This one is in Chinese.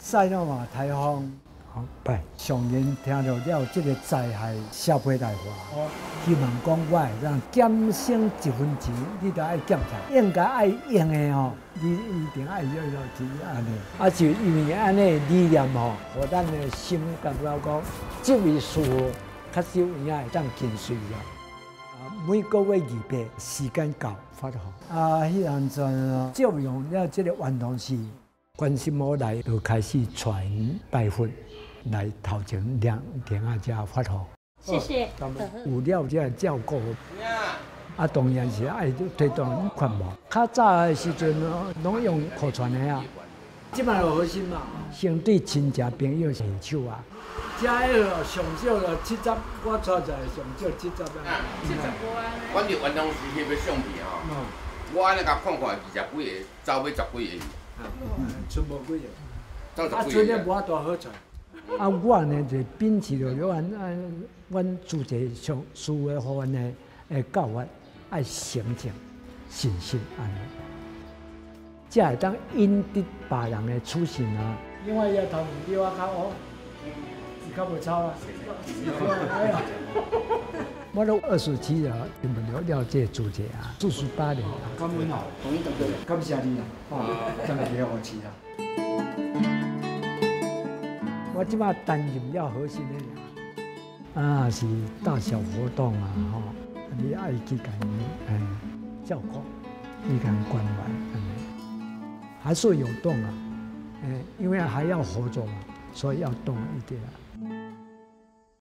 赛了嘛台风，好拜上年听到了这个灾害社会大话，希望讲我会让减省1分钱，你都爱减起来，应该爱用的吼，你一定爱要去安尼。啊，就因为安尼理念吼，互咱的心感觉讲，这位师傅确实有影会当跟随了。每个月200，时间到发放。迄阵阵借用了这个传统是。关心我来就开始传拜佛来头前领啊遮发放。 谢谢。 有了这照顾，当然是爱推动环保。较早的时阵拢用口传的啊，即摆有好心嘛，先对亲戚朋友下手啊。遮个上少了70，我带出来上少70啊。 70块。阮就原当时翕个相片吼，我安尼甲看看20几个，走尾10几个。 剩无几个， 剩了无大好赚。我呢就秉持着阮主席上师傅的互阮的教法，爱诚正、信心安尼，才会当引得别人的处心啊。另外要头毛比我较黑，是较无臭啊。我都27了，根本了解主席啊，48年啊。感恩啊，感谢你啊，真系了不起啊。我即马担任了核心的是大小活动啊，你爱去甲伊照顾，你甲伊关怀，还是有动啊，因为还要合作嘛，所以要动一点啊。